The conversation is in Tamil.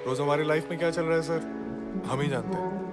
रोज हमारी लाइफ में क्या चल रहा है सर, हम ही जानते हैं।